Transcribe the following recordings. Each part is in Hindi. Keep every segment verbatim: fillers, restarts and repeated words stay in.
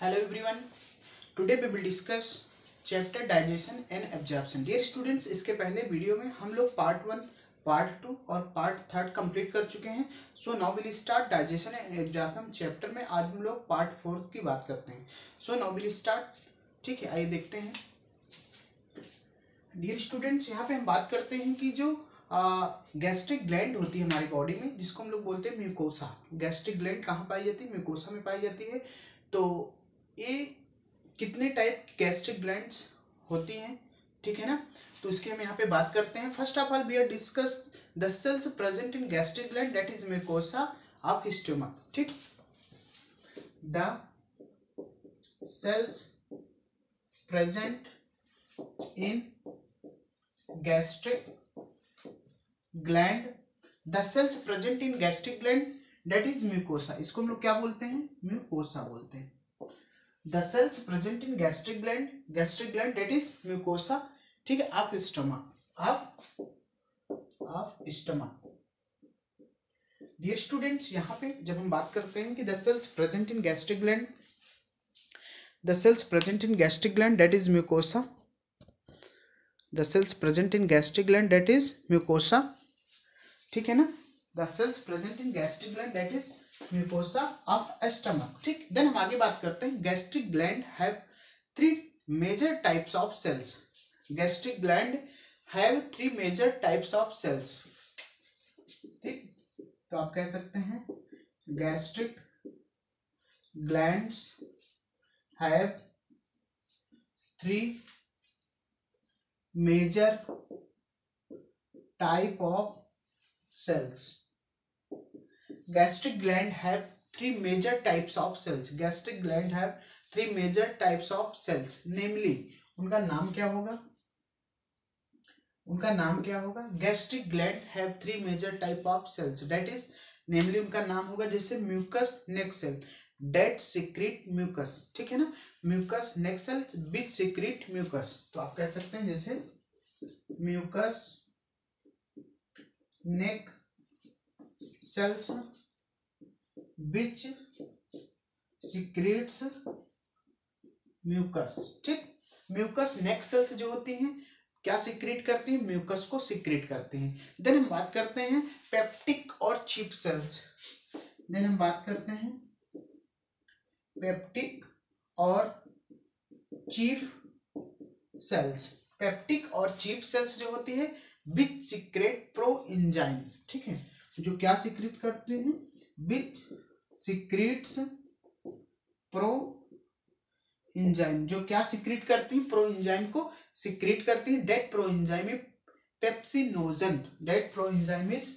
Hello everyone. Today we will discuss chapter digestion and absorption. Dear students, इसके पहले वीडियो में हम लोग पार्ट वन, पार्ट टू और पार्ट थर्ड कंप्लीट कर चुके हैं. So now will start digestion and absorption chapter में. आज हम लोग पार्ट फोर्थ की बात करते हैं. So now will start. ठीक है, आइए देखते हैं. डियर स्टूडेंट्स, यहाँ पे हम बात करते हैं कि जो गैस्ट्रिक ग्लैंड होती है हमारी बॉडी में, जिसको हम लोग बोलते हैं म्यूकोसा. गैस्ट्रिक ग्लैंड कहाँ पाई जाती है? म्यूकोसा में पाई जाती है. तो ये कितने टाइप गैस्ट्रिक ग्लैंड्स होती हैं, ठीक है ना. तो इसकी हम यहाँ पे बात करते हैं. First of all we are discuss the cells present in gastric gland, that is mucosa of stomach. ठीक, the cells present in gastric gland, the cells present in gastric gland that is mucosa. इसको हम लोग क्या बोलते हैं? म्यूकोसा बोलते हैं. The cells present in gastric gland, gastric gland that is mucosa. ठीक है, of stomach, of of stomach. Dear students, यहाँ पे जब हम बात करते हैं कि the cells present in gastric gland, the cells present in gastric gland that is mucosa, the cells present in gastric gland that is mucosa. ठीक है ना, the cells present in gastric gland that is mucosa of stomach. ठीक, देन हम आगे बात करते हैं. Gastric gland have three major types of cells. Gastric gland have three major types of cells. ठीक, तो आप कह सकते हैं gastric glands have three major type of cells. Gastric gland have three major types of cells. Gastric gland have three major types of cells. Namely, उनका नाम क्या होगा? उनका नाम क्या होगा? Gastric gland have three major type of cells. That is, namely उनका नाम होगा जैसे mucus neck cell that secrete mucus. ठीक है ना, mucus neck cell which secrete mucus. तो आप कह सकते हैं जैसे mucus neck cells which secretes mucus. ठीक, म्यूकस नेक सेल्स जो होती हैं क्या सिक्रेट करती हैं? म्यूकस को सिक्रेट करती हैं. देन हम बात करते हैं पेप्टिक और चीफ सेल्स. देन हम बात करते हैं पेप्टिक और चीफ सेल्स. पेप्टिक और चीफ सेल्स जो होती है विच सिक्रेट प्रो एंजाइम. ठीक है, जो क्या सिक्रेट करते हैं? Which secretes pro enzyme. जो क्या सिक्रेट करती हैं? प्रो एंजाइम को सिक्रेट करती हैं. That pro enzyme is pepsinogen. That pro enzyme is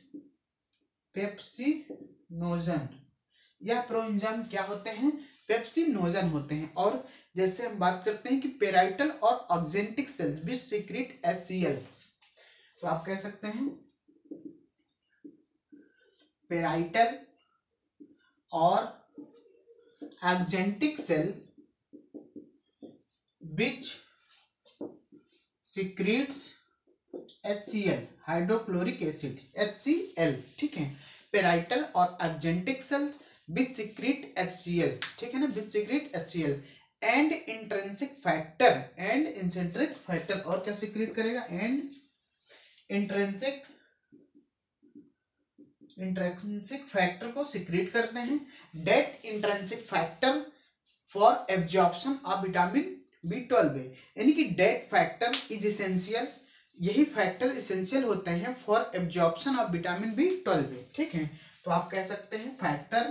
pepsinogen. यह प्रो एंजाइम क्या होते हैं? पेप्सिनोजन होते हैं. और जैसे हम बात करते हैं कि पेराइटल और oxyntic cell which secrete HCl. तो आप कह सकते हैं पेराइटल और oxyntic cell which secretes HCl, hydrochloric acid, HCl. ठीक है, पेराइटल और oxyntic cell which secrete HCl. ठीक है ना, which secrete HCl. And intrinsic factor, and इंसेंट्रिक फैक्टर. और क्या सिक्रीट करेगा? एंड इंट्रिंसिक इंट्रिंसिक फैक्टर को सिक्रेट करते हैं. That intrinsic factor for absorption of vitamin B twelve. यानी कि डेट फैक्टर इज एसेंशियल. यही फैक्टर एसेंशियल होते हैं for absorption of vitamin B twelve. ठीक है, तो आप कह सकते हैं factor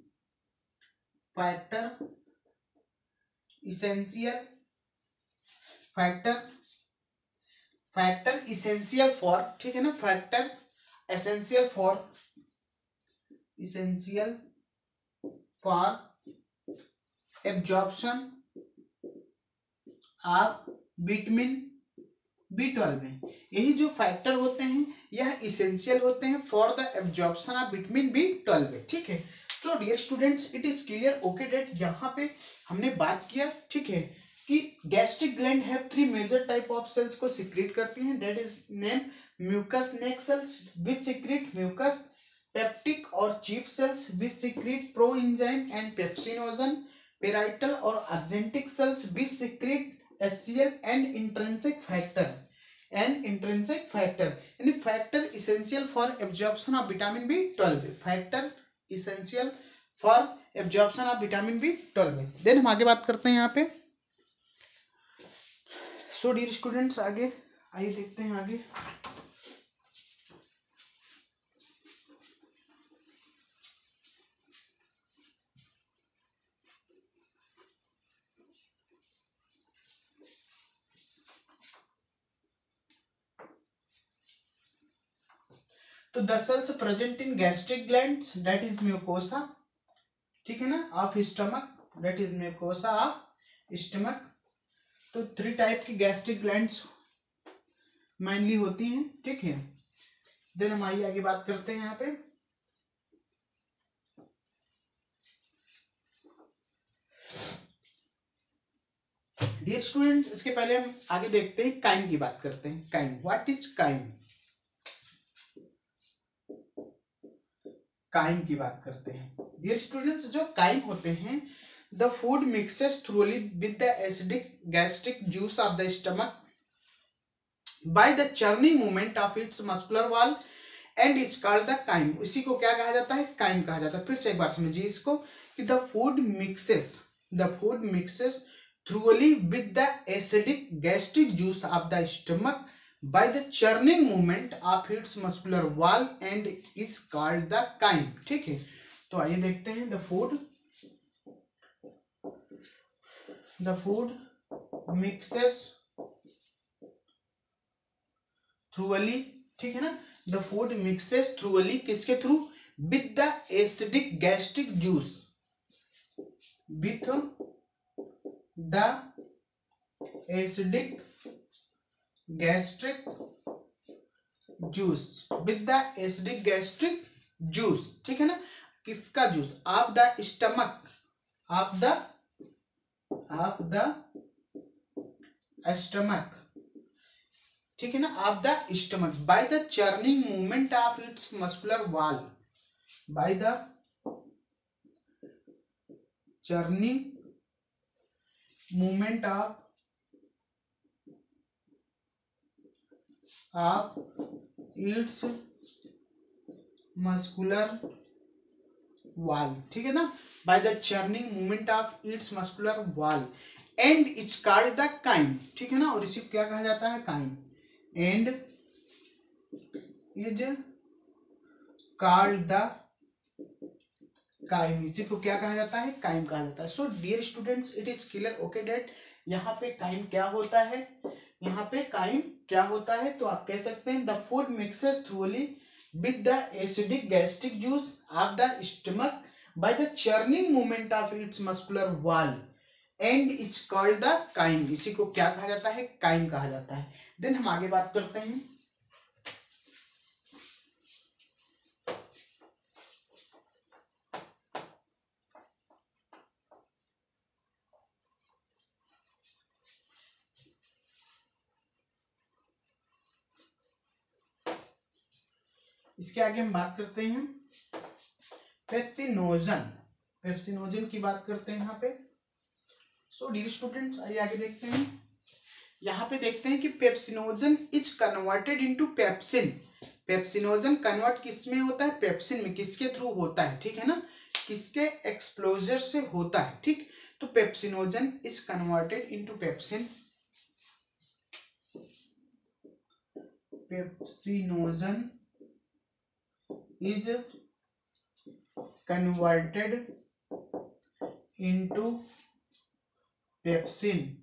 factor essential factor factor essential for. ठीक है ना, factor essential for essential for absorption of vitamin B twelve. यही जो फैक्टर होते हैं यह इसेंशियल होते हैं for the absorption of vitamin B twelve. ठीक है, तो dear students, it is clear. Okay that, यहाँ पे हमने बात किया. ठीक है, कि gastric gland have three major type of cells को सिक्रेट करती हैं. That is name mucus neck cells which secrete mucus, peptic और chief cells which secrete pro enzyme and pepsinogen, parietal और oxyntic cells which secrete HCl and intrinsic factor and intrinsic factor यानी factor essential for absorption of vitamin B twelve, factor essential for absorption of vitamin B twelve. Then हम आगे बात करते हैं यहाँ पे। सो डियर स्टूडेंट्स, आगे आइए देखते हैं आगे। तो the cells present in gastric glands that is mucosa, ठीक है ना, of stomach, that is mucosa of stomach. तो थ्री टाइप की गैस्ट्रिक ग्लैंड्स मेनली होती हैं, ठीक है। देन हम आइए आगे बात करते हैं यहाँ पे। डियर स्टूडेंट्स, इसके पहले हम आगे देखते हैं काइम की बात करते हैं। Chyme, what is chyme? Chyme की बात करते हैं। डियर स्टूडेंट्स, जो काइम होते हैं, the food mixes thoroughly with the acidic gastric juice of the stomach by the churning movement of its muscular wall and it's called the chyme. इसी को क्या कहा जाता है? काइम कहा जाता है। फिर से एक बार समझिए इसको कि the food mixes the food mixes thoroughly with the acidic gastric juice of the stomach by the churning movement of its muscular wall and is called the chyme, ठीक है। तो आइए देखते हैं। the food the food mixes thoroughly, ठीक है ना, the food mixes thoroughly किसके थ्रू? with the acidic gastric juice with the acidic gastric juice with the acidic gastric juice, ठीक है ना। किसका जूस? Of the stomach, of the of the stomach, ठीक है ना, of the stomach by the churning movement of its muscular wall, by the churning movement of of its muscular wall, ठीक है ना, by the churning movement of its muscular wall and it's called the chyme, ठीक है ना। और इसी को क्या कहा जाता है? chyme, and is called the chyme, इसी को क्या कहा जाता है? chyme कहा जाता है। So dear students, it is clear okay that यहाँ पे chyme क्या होता है, यहाँ पे काइम क्या होता है? तो आप कह सकते हैं the food mixes thoroughly with the acidic gastric juice of the stomach by the churning movement of its muscular wall and it's called the chyme. इसी को क्या कहा जाता है? काइम कहा जाता है। देन हम आगे बात करते हैं। इसके आगे हम बात करते हैं पेप्सिनोजन, पेप्सिनोजन की बात करते हैं यहाँ पे। सो डियर स्टूडेंट्स, आइए आगे देखते हैं। यहाँ पे देखते हैं कि pepsinogen is converted into pepsin. Pepsinogen convert किस में होता है? पेप्सिन में। किसके थ्रू होता है? ठीक है ना, किसके एक्सप्लोजर से होता है, ठीक। तो pepsinogen is converted into pepsin, pepsinogen is converted into pepsin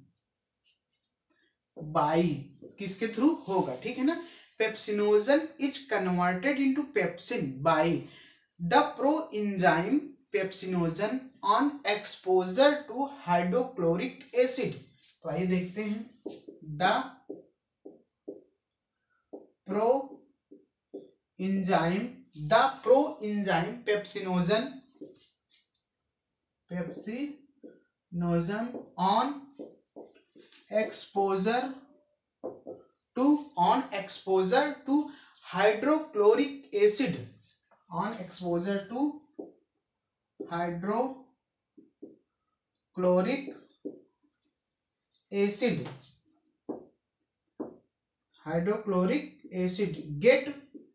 by, किसके थ्रू होगा? ठीक है ना, pepsinogen is converted into pepsin by the pro enzyme pepsinogen on exposure to hydrochloric acid. तो आइए देखते हैं। The pro enzyme the pro enzyme pepsinogen pepsinogen on exposure to on exposure to hydrochloric acid on exposure to hydrochloric hydrochloric acid hydrochloric acid get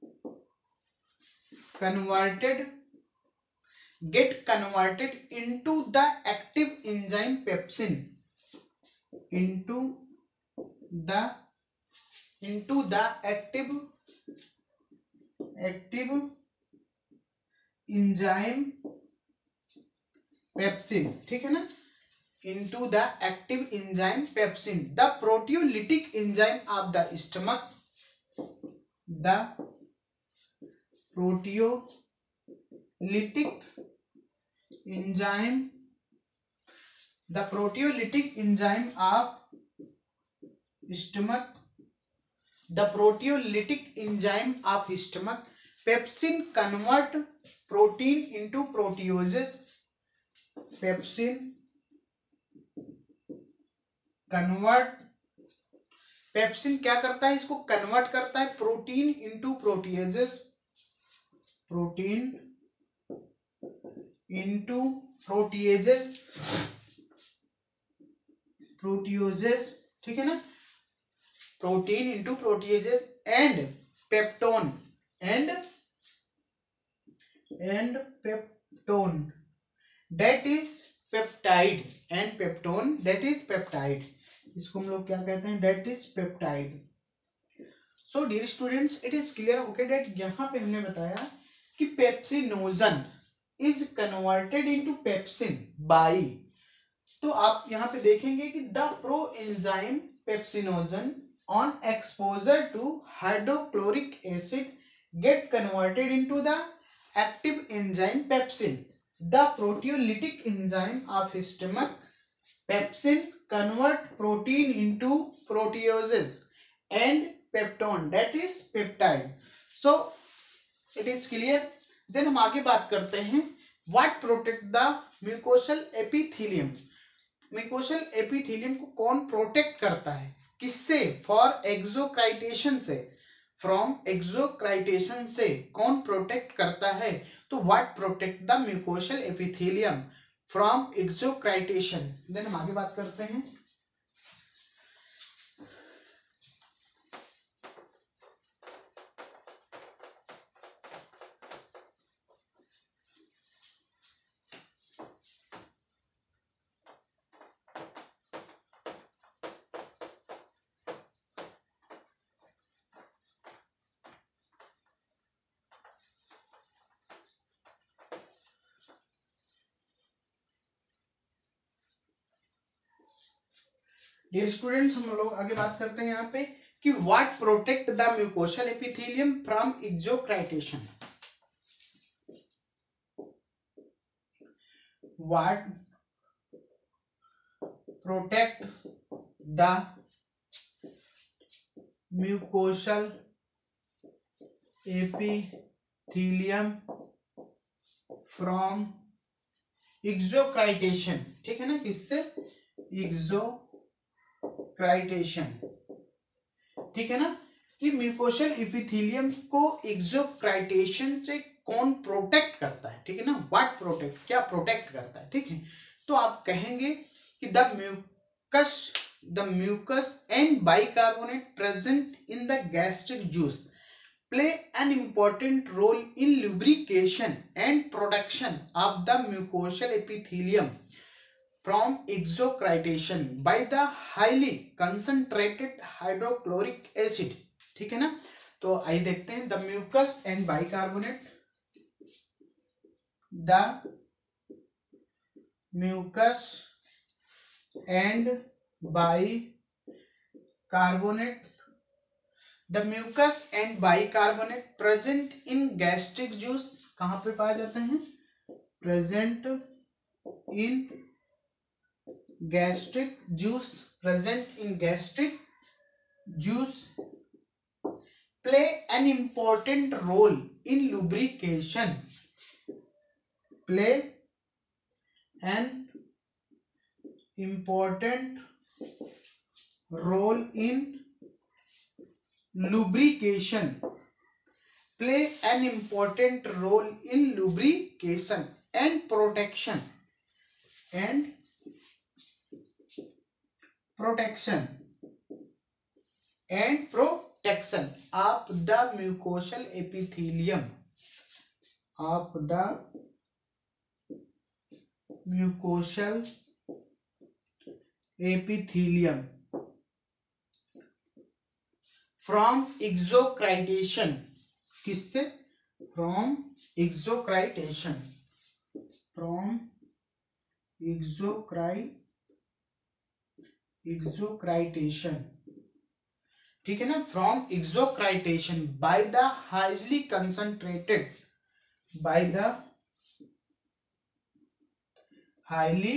converted get converted into the active enzyme pepsin into the into the active active enzyme pepsin, ठीक है ना, into the active enzyme pepsin, the proteolytic enzyme of the stomach, the proteolytic enzyme the proteolytic enzyme of stomach the proteolytic enzyme of stomach pepsin convert protein into proteases pepsin convert pepsin क्या करता है, इसको कन्वर्ट करता है protein into proteases protein into proteases proteoses, ठीक है ना, protein into proteases and peptone and and peptone that is peptide and peptone that is peptide, इसको हम लोग क्या कहते हैं, that is peptide. So dear students, it is clear okay that यहाँ पे हमने बताया कि pepsinogen is converted into pepsin by, तो आप यहाँ पे देखेंगे कि the pro enzyme pepsinogen on exposure to hydrochloric acid get converted into the active enzyme pepsin, the proteolytic enzyme of stomach pepsin convert protein into proteases and peptone that is peptide. So it is clear. Then हम आगे बात करते हैं what protect the mucosal epithelium. mucosal epithelium को कौन प्रोटेक्ट करता है, किससे, फॉर एक्सोक्राइटेशन से, फ्रॉम एक्सोक्राइटेशन से कौन प्रोटेक्ट करता है, तो what protect the mucosal epithelium from excoriation. Then हम आगे बात करते हैं डियर स्टूडेंट्स, हम लोग आगे बात करते हैं यहाँ पे कि what protect the mucosal epithelium from excoriation, what protect the mucosal epithelium from excoriation, ठीक है ना, किससे, एक्सो क्राइटेशन, ठीक है ना, कि म्यूकोशल एपिथेलियम को एक्सोक्राइटेशन से कौन प्रोटेक्ट करता है, ठीक है ना, व्हाट प्रोटेक्ट, क्या प्रोटेक्ट करता है, ठीक है, तो आप कहेंगे कि the mucus the mucus and bicarbonate present in the gastric juice play an important role in lubrication and production of the mucosal epithelium from exocritation by the highly concentrated hydrochloric acid, ठीक है ना, तो आइए देखते हैं the mucus and bicarbonate the mucus and bicarbonate the mucus and bicarbonate present in gastric juice, कहाँ पे पाए जाते हैं, present in gastric juice present in gastric juice play an important role in lubrication play an important role in lubrication play an important role in lubrication and protection and protection and protection of the mucosal epithelium of the mucosal epithelium from excoriation, किससे? From excoriation, from excori excoriation, ठीक है ना, from excoriation by the highly concentrated by the highly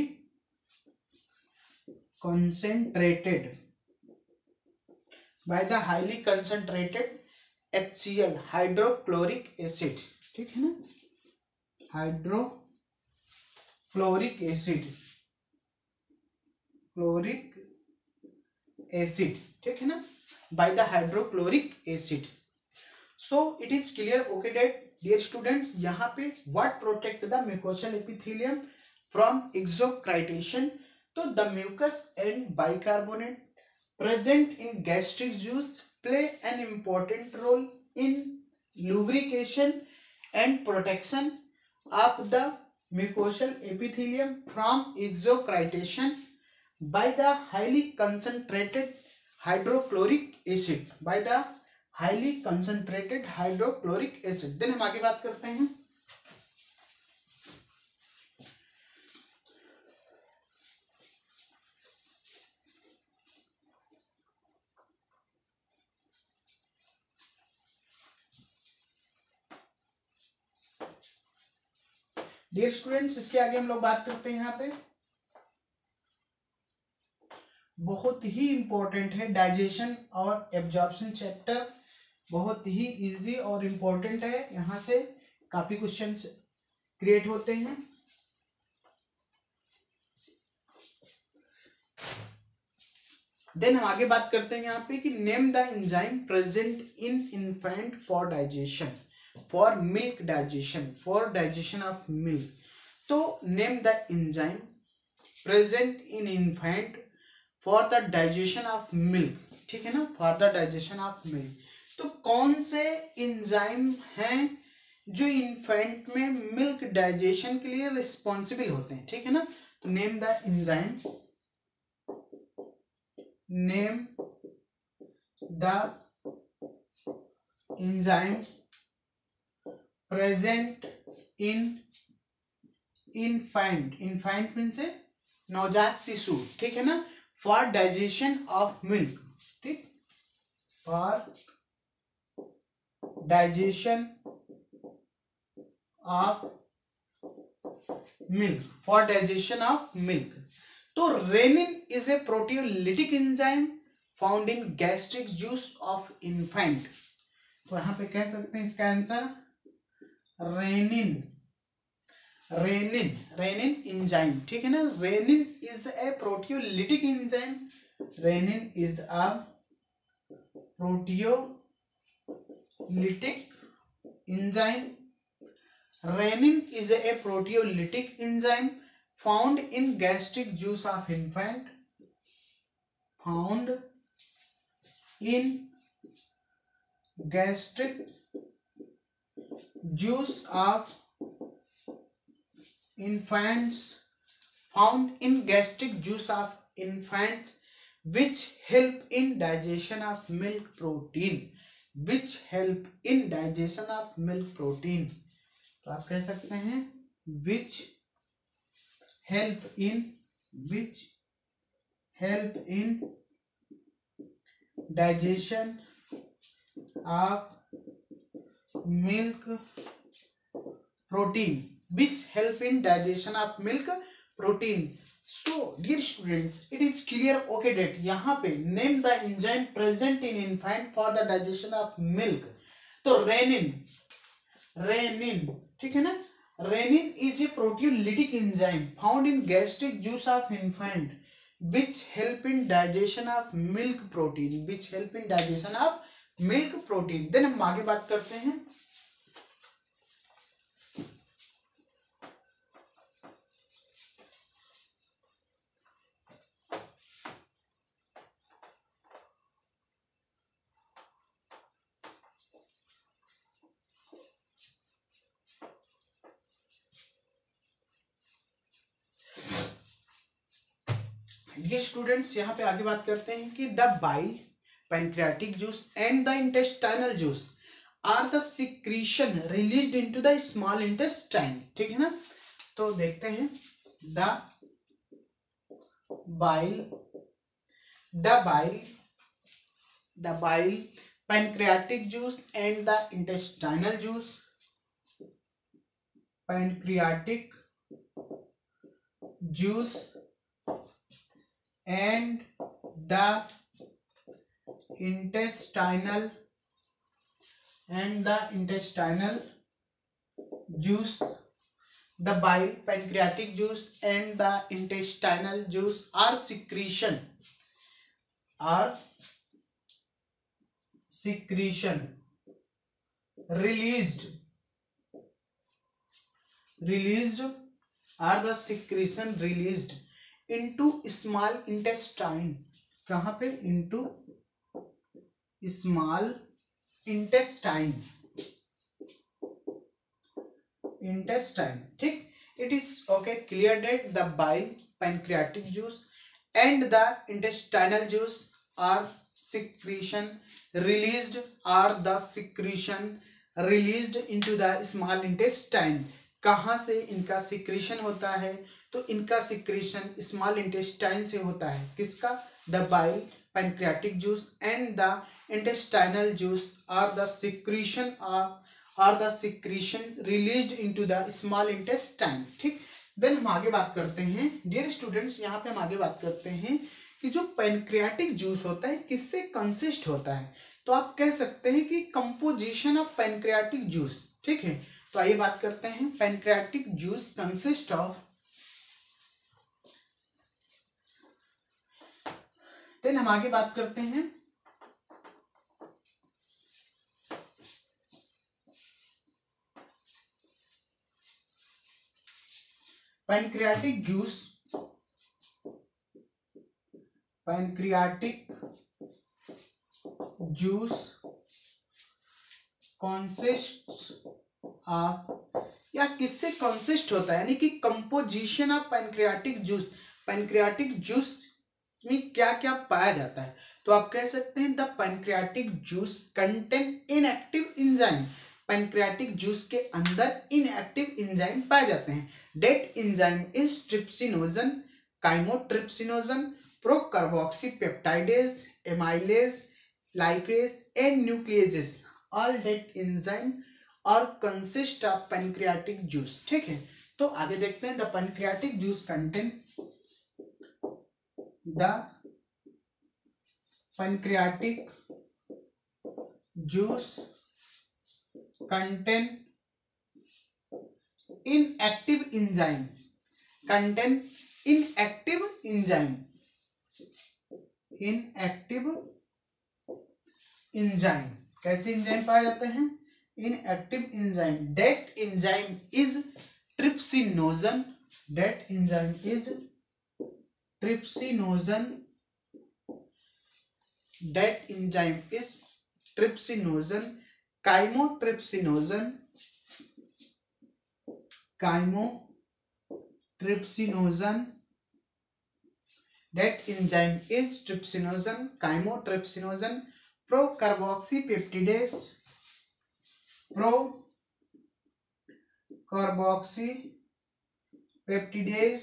concentrated by the highly concentrated H C L hydrochloric acid, ठीक है ना, हाइड्रोक्लोरिक एसिड, क्लोरिक एसिड, ठीक है ना, by the hydrochloric acid. So it is clear, okay, that dear students, यहाँ पे what protect the mucosal epithelium from exocritation. तो the mucus and bicarbonate present in gastric juice play an important role in lubrication and protection of the mucosal epithelium from exocritation by the highly concentrated hydrochloric acid, by the highly concentrated hydrochloric acid. Then हम आगे बात करते हैं. डियर स्टूडेंट्स, इसके आगे हम लोग बात करते हैं. यहाँ पे बहुत ही इंपॉर्टेंट है डाइजेशन और एब्जॉर्प्शन चैप्टर, बहुत ही इजी और इम्पोर्टेंट है. यहाँ से काफी क्वेश्चंस क्रिएट होते हैं. देन हम आगे बात करते हैं यहाँ पे कि name the enzyme present in infant for digestion, for milk digestion, for digestion of milk. तो name the enzyme present in infant for the digestion of milk, ठीक है ना, for the digestion of milk. तो कौन से एंजाइम हैं जो इन्फेंट में मिल्क डाइजेशन के लिए रिस्पॉन्सिबल होते हैं, ठीक है ना. तो name the enzyme, name the enzyme present in infant, infant mean से नवजात शिशु, ठीक है ना, फॉर डाइजेशन ऑफ मिल्क, ठीक, for digestion of milk, for digestion of milk. तो rennin is a proteolytic enzyme found in gastric juice of infant. तो यहां पे कह सकते हैं इसका answer rennin, rennin, rennin enzyme, ठीक है ना. Rennin is a proteolytic enzyme, rennin is a proteolytic enzyme. Renin is a proteolytic enzyme found in gastric juice of infant, found in gastric juice of infants, found in gastric juice of infants, which help in digestion of milk protein, which help in digestion of milk protein. तो आप कह सकते हैं which help in, which help in digestion of milk protein, which help in digestion of milk protein. So dear students, it is clear, okay, that यहाँ पे name the enzyme present in infant for the digestion of milk. तो renin, renin, ठीक है ना, renin is a proteolytic enzyme found in gastric juice of infant, which help in digestion of milk protein, which help in digestion of milk protein. Then हम आगे बात करते हैं. देखिए स्टूडेंट्स, यहाँ पे आगे बात करते हैं कि the bile, pancreatic juice and the intestinal juice are the secretion released into the small intestine. ठीक है ना, तो देखते हैं the bile the bile the bile pancreatic juice and the intestinal juice pancreatic juice and the intestinal and the intestinal juice, the bile, pancreatic juice and the intestinal juice are secretion are secretion released released are the secretion released into small intestine। कहाँ पे? into small intestine intestine ठीक। it is okay clear that the bile, pancreatic juice and the intestinal juice are secretion released are the secretion released into the small intestine। कहाँ से इनका सिक्रीशन होता है? तो इनका सिक्रीशन स्मॉल इंटेस्टाइन से होता है। किसका? The bile, pancreatic juice and the intestinal juice are the secretion are the secretion released into the small intestine. ठीक, देन हम आगे बात करते हैं डियर स्टूडेंट्स, यहाँ पे हम आगे बात करते हैं कि जो पैनक्रियाटिक जूस होता है किससे कंसिस्ट होता है? तो आप कह सकते हैं कि कंपोजिशन ऑफ पैनक्रियाटिक जूस। ठीक है, तो आइए बात करते हैं। Pancreatic juice consist of, then हम आगे बात करते हैं pancreatic juice pancreatic juice consist of, या किससे कंसिस्ट होता है, यानी कि composition of pancreatic juice. Pancreatic juice में क्या क्या पाया जाता है? तो आप कह सकते हैं the pancreatic juice contain inactive enzyme. Pancreatic juice के अंदर इनएक्टिव एंजाइम पाए जाते हैं। That enzyme is trypsinogen, chymotrypsinogen, procarboxypeptidase, amylase, lipase and nucleases. All that enzyme are consist of pancreatic juice. ठीक है, तो आगे देखते हैं the pancreatic juice contain the pancreatic juice contain inactive enzyme contain inactive enzyme inactive enzyme कैसे एंजाइम पाए जाते हैं? Inactive enzyme. That enzyme is trypsinogen that enzyme is trypsinogen that enzyme is trypsinogen, chymotrypsinogen chymotrypsinogen that enzyme is trypsinogen, chymotrypsinogen, procarboxypeptidase procarboxypeptidase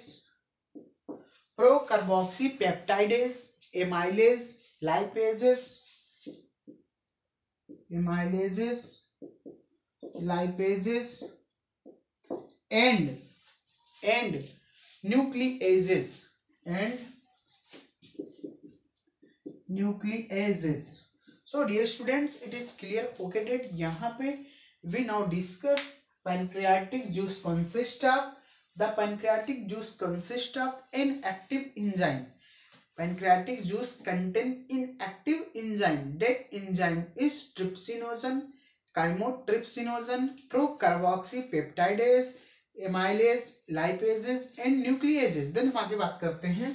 procarboxypeptidase, amylase, lipases amylases lipases and and nucleases and nucleases. So dear students, it is clear okay that यहाँ पे we now discuss pancreatic juice consist of the pancreatic juice consist of inactive enzyme. Pancreatic juice contain inactive enzyme. That enzyme is trypsinogen, chymotrypsinogen, procarboxypeptidase, amylase, lipases and nucleases। Then हम आगे बात करते हैं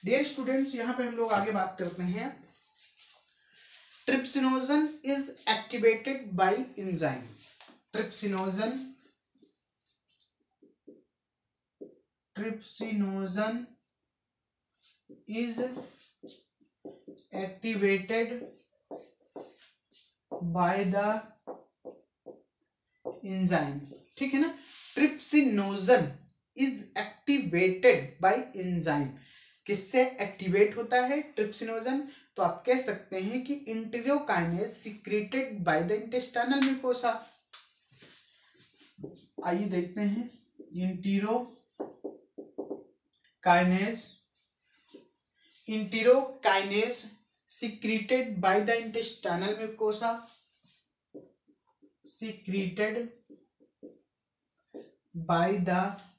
डियर स्टूडेंट्स, यहाँ पे हम लोग आगे बात करते हैं। Trypsinogen is activated by enzyme. Trypsinogen trypsinogen is activated by the enzyme. ठीक है ना, trypsinogen is activated by enzyme. किससे एक्टिवेट होता है ट्रिप्सिनोजन? तो आप कह सकते हैं कि enterokinase secreted by the intestinal mucosa. आइए देखते हैं, enterokinase enterokinase secreted by the intestinal mucosa secreted by the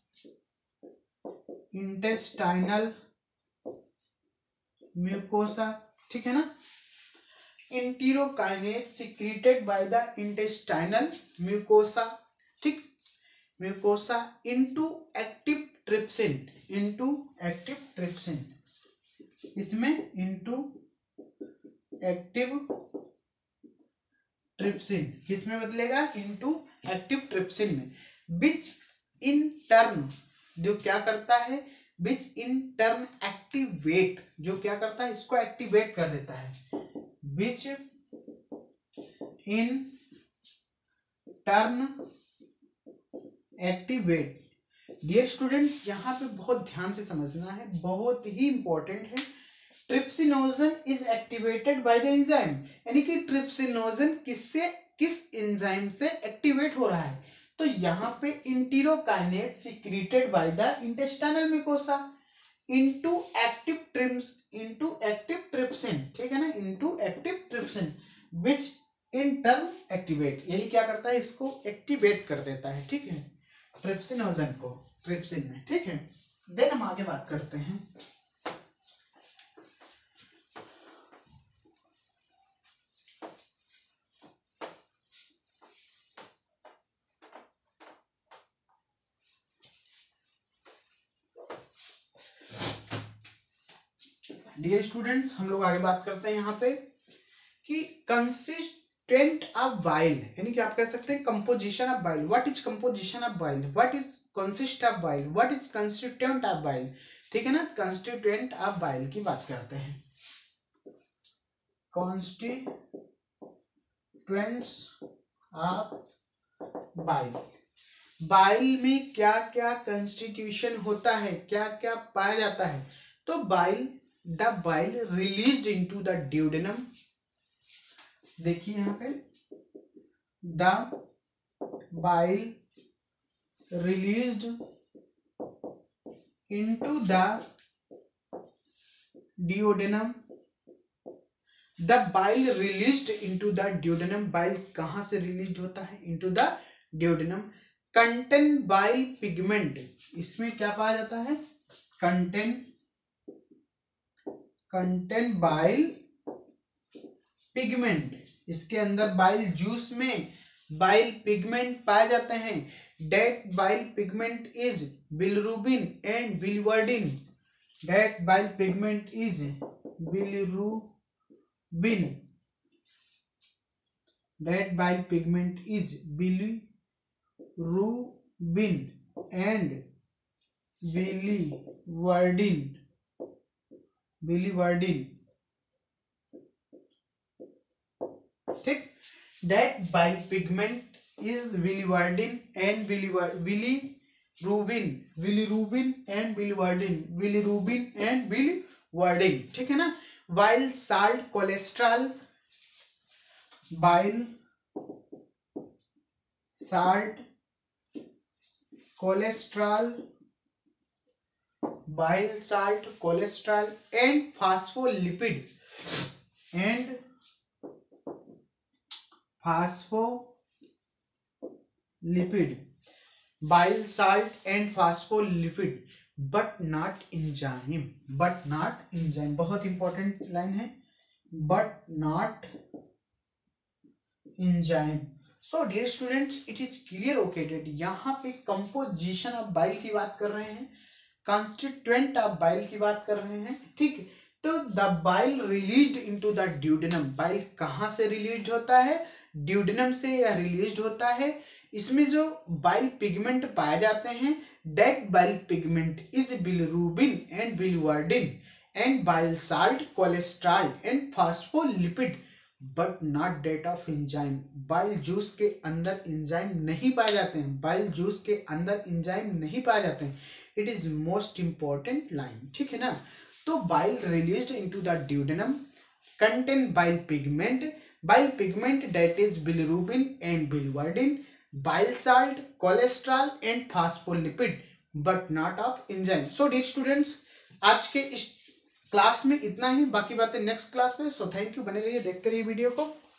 intestinal mucosa. ठीक है ना, enterokinase secreted by the intestinal mucosa. ठीक, mucosa into active trypsin, into active trypsin, इसमें इनटू एक्टिव ट्रिप्सिन किसमें बदलेगा? इनटू एक्टिव ट्रिप्सिन में। विच इन टर्न, जो क्या करता है, विच इन टर्न एक्टिवेट, जो क्या करता है, इसको एक्टिवेट कर देता है। Which in turn activate. Dear students, यहाँ पे बहुत ध्यान से समझना है, बहुत ही इंपॉर्टेंट है। Trypsinogen is activated by the enzyme, यानी कि ट्रिप्सिनोजन किससे, किस एंजाइम से एक्टिवेट हो रहा है? तो यहाँ पे enterokinase secreted by the intestinal mucosa into active trims into active trypsin. ठीक है ना, into active trypsin which in turn activate, यही क्या करता है, इसको एक्टिवेट कर देता है। ठीक है, ट्रिप्सिनोजन को ट्रिप्सिन में। ठीक है, देन हम आगे बात करते हैं। डियर स्टूडेंट्स, हम लोग आगे बात करते हैं यहाँ पे कि कंसिस्टेंट ऑफ बाइल, यानी कि आप कह सकते हैं composition of bile. What is composition of bile? What is consist of bile? What is constituent of bile? ठीक है ना, कंस्टिट्यूएंट ऑफ बाइल की बात करते हैं। कॉन्स्टिट्यूएंट्स ऑफ बाइल, बाइल में क्या क्या कंस्टिट्यूशन होता है, क्या क्या पाया जाता है? तो bile, the bile released into the duodenum, देखिए यहाँ पे, the bile released into the duodenum, the bile released into the duodenum. Bile कहाँ से रिलीज होता है? Into the duodenum. Contain bile pigment, इसमें क्या पाया जाता है? कंटेन कंटेन बाइल पिगमेंट, इसके अंदर बाइल जूस में बाइल पिगमेंट पाए जाते हैं। That bile pigment is bilirubin and biliverdin. That bile pigment is bilirubin. That bile pigment is bilirubin and biliverdin. Biliverdin, ठीक, that bile pigment is biliverdin and bilirubin. Bilirubin and biliverdin, bilirubin and biliverdin. ठीक है ना, bile salt cholesterol, bile salt cholesterol, bile salt cholesterol and phospholipid and phospholipid, bile salt and phospholipid, but not enzyme. But not enzyme, बहुत इंपॉर्टेंट लाइन है, but not enzyme. So dear students, it is clear okayed. यहाँ पे कंपोजिशन ऑफ बाइल की बात कर रहे हैं। कॉन्स्टिट्यूएंट ऑफ बाइल की बात कर रहे हैं, ठीक है। तो the bile released into the duodenum, bile कहाँ से रिलीज होता है, ड्यूडेनम से यह रिलीज होता है। इसमें जो बाइल पिगमेंट पाए जाते हैं, that bile pigment is bilirubin and biliverdin and bile salt, cholesterol and phospholipid but not that of enzyme. Bile juice के अंदर एंजाइम नहीं पाए जाते हैं, बाइल जूस के अंदर एंजाइम नहीं पाए जाते हैं। It is most important line, ठीक है ना। तो bile released into the duodenum contain bile pigment, bile pigment that is bilirubin and biliverdin, bile salt, cholesterol and phospholipid but not of enzyme. So dear students, आज के इस क्लास में इतना ही, बाकी बातें नेक्स्ट क्लास में। सो थैंक यू, बने रहिए, देखते रहिए वीडियो को।